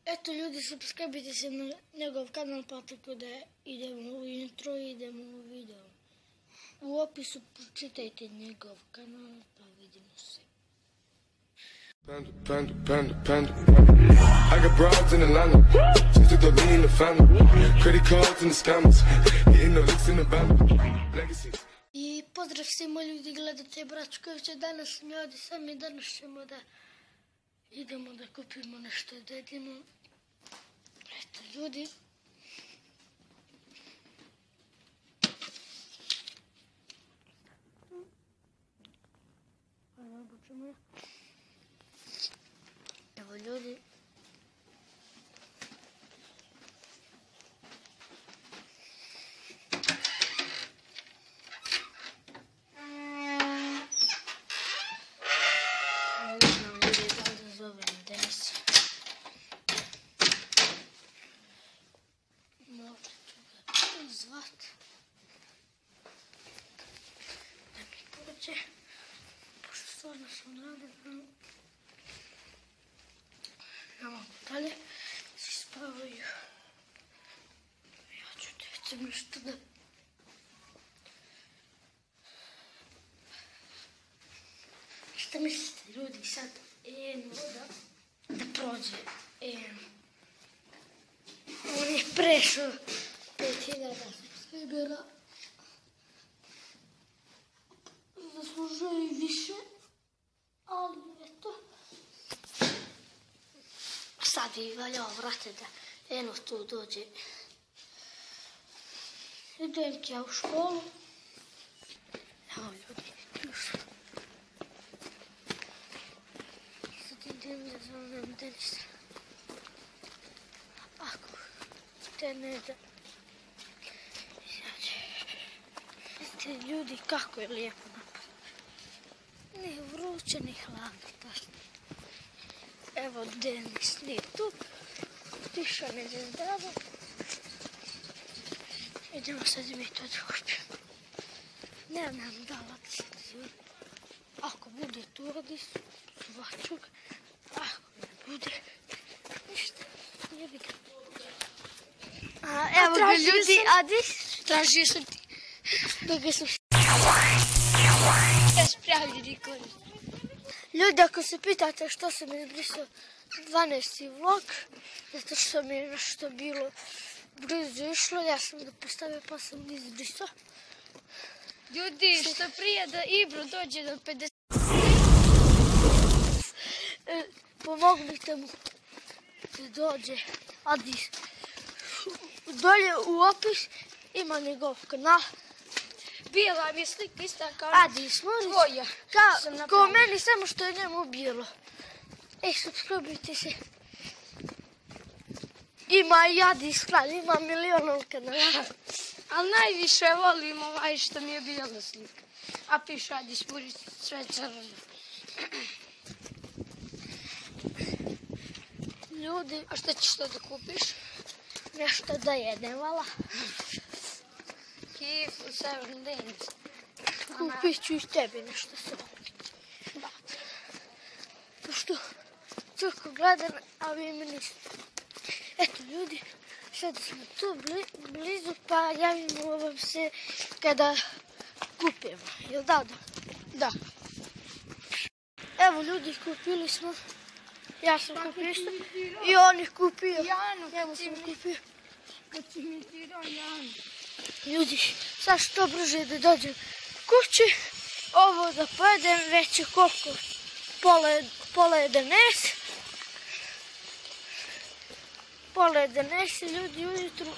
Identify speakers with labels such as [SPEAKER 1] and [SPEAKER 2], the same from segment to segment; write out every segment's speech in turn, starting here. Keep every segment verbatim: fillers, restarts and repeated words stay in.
[SPEAKER 1] Eto ljudi, subscribite se na njegov kanal, pa tako da idemo u intro i idemo u video. U opisu pročitajte njegov kanal, pa vidimo se.
[SPEAKER 2] Panda, panda, panda, panda. I got broads in Atlanta, just took the lean in the family. Credit cards and the scammers, hitting the licks in the van. Legacies.
[SPEAKER 1] I pozdrav svima ljudi, gledate Bračkovića, danas mi ovdje sam i danas ćemo da idemo da kupimo nešto da jedemo. Eto ljudi. Evo ljudi. Zvat. Da mi pođe. Pošto stvarno sam nadevan. Imamo dalje. Svi spavaju. Ja ću djecom nešto da... Šta mislite ljudi sad? En voda. Da prođe. En. On je prešao. pet hiljada subscribera. Zaslužuje i više. Ali eto. Sad bi valjao vrate da eno tu dođe. Idem ja u školu. Evo ljudi. Sad idem da zovem Denisa. Ako te ne da... Vidite ljudi kako je lijepo napravljeno. Nije vruće ni hladno. Evo Denis nije tu. Tiša ne je zdravo. Idemo sad mi to da kupimo. Ne znam da li ako bude tu radi zvaću ga. Ako ne bude ništa. Ne bi ga. A evo ga ljudi, Adis. Tražio sam ti. Da ga sam sprijavljeni korist. Ljudi, ako se pitate što sam izbrisao dvanaesti vlog, zato što mi je nešto bilo blizu išlo, ja sam ga postavio pa sam izbrisao.
[SPEAKER 3] Ljudi, što prije da Ibro dođe do pedeset...
[SPEAKER 1] E, pomognite mu da dođe Adis. Dolje u opis ima njegov kanal.
[SPEAKER 3] Bijela mi je slika ista kao
[SPEAKER 1] Adis, molim.
[SPEAKER 3] Tvoja.
[SPEAKER 1] Kao, kao meni, samo što je njemu bijelo. E, subscribite se. Ima i Adis kralj, ima milion kanala.
[SPEAKER 3] Ali najviše volim ovaj što mi je bijela slika. A piše Adis Murić, sve crno.
[SPEAKER 1] Ljudi,
[SPEAKER 3] a što ćeš to da kupiš?
[SPEAKER 1] Nešto da jedem, vala.
[SPEAKER 3] Kifu, Seven Days.
[SPEAKER 1] Kupit ću i tebi nešto se kupiti. Da. Pošto čuko gledam, a vi mi niste. Eto ljudi, sad smo tu blizu, pa javimo vam se kada kupimo. Jel da, da?
[SPEAKER 3] Da.
[SPEAKER 1] Evo ljudi, kupili smo. Ja sam kupio isto. I on ih kupio.
[SPEAKER 3] Janu,
[SPEAKER 1] Njemu sam kupio.
[SPEAKER 3] Kad si mi tirao Janu.
[SPEAKER 1] Ljudi, sad što brže da dođem kući. Ovo da pojedem, već je koliko? Pola jedanes. Pola jedanes ljudi ujutru.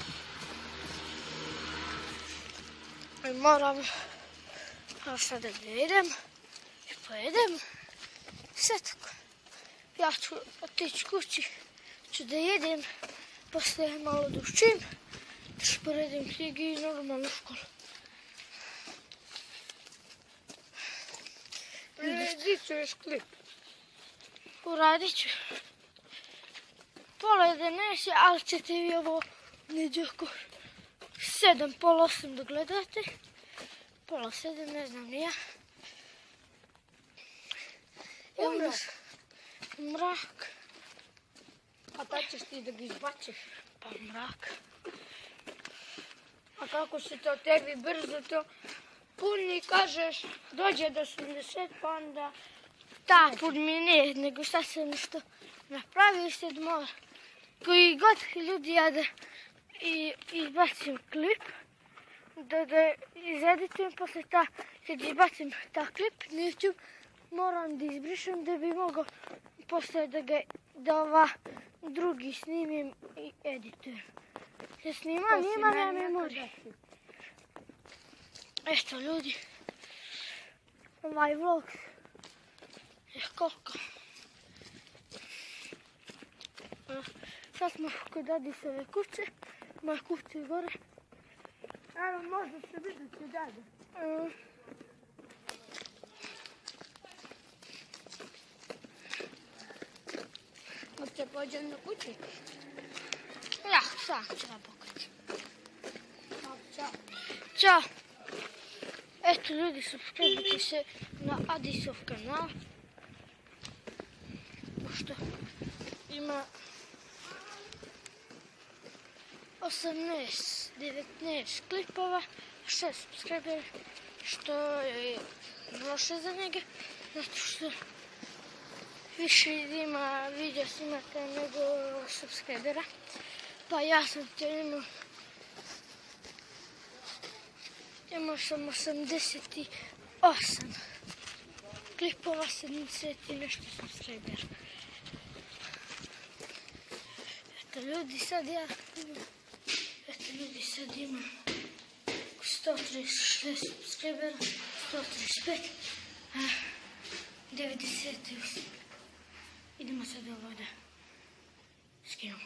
[SPEAKER 1] I moram sada da idem i pojedem. Sve tako. Ja ću otići kući, ću da jedem, posle malo da učim, da sporedim knjige i normalnu školu.
[SPEAKER 3] Uradit ću još klip.
[SPEAKER 1] Uradit ću. Pola jedanes je, ali ćete vi ovo neđe oko sedam, pola osam da gledate. Pola sedam, ne znam ni ja. Evo nas mrak.
[SPEAKER 3] A tad ćeš ti da ga izbaciš.
[SPEAKER 1] Pa mrak.
[SPEAKER 3] A kako se to tebi brzo to puni, kažeš, dođe do sedamdeset, pa onda...
[SPEAKER 1] Da, pun mi ne, nego šta se nešto napravio se odmor. Koji god ljudi ja da i izbacim klip, da ga izeditujem, posle ta, kad izbacim ta klip na YouTube, moram da izbrišem da bi mogao posle da ga, da ova drugi snimim i editujem. Ja snimam, imam ja memoriju. Eto ljudi, ovaj vlog je koliko. Sad smo kod Adisove kuće, moja kuća je gore.
[SPEAKER 3] Evo, možda se vidjeti dalje. Hoće pođem na kući?
[SPEAKER 1] Ja, sam ću ja pokaći.
[SPEAKER 3] Ćao.
[SPEAKER 1] Ćao. Eto ljudi, subscribe se na Adisov kanal. Pošto ima osamnaest, devetnaest klipova, šest subscribera, što je loše za njega, zato što više ima video snimaka nego subscribera. Pa ja sam to imao, imao sam osamdeset osam klipova, sedamdeset i nešto subscribera. Eto ljudi, sad ja imam, eto ljudi, sad imam sto trideset šest subscribera, sto trideset pet, devedeset osam. Idemo sad ovo da skinemo.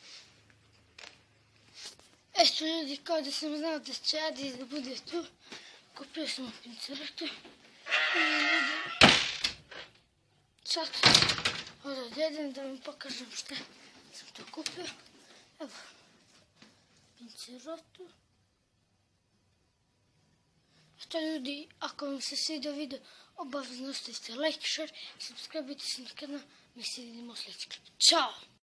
[SPEAKER 1] Eto ljudi, kao da sam znao da će Adis da bude tu, kupio sam pinceretu i ljudi, sad odjedem da vam pokažem šta sam to kupio. Evo, pinceretu. Eto ljudi, ako vam se svidio video, obavezno ostavite like, share, subscribe se na kanal, mi se vidimo u sljedećem klipu. Ćao!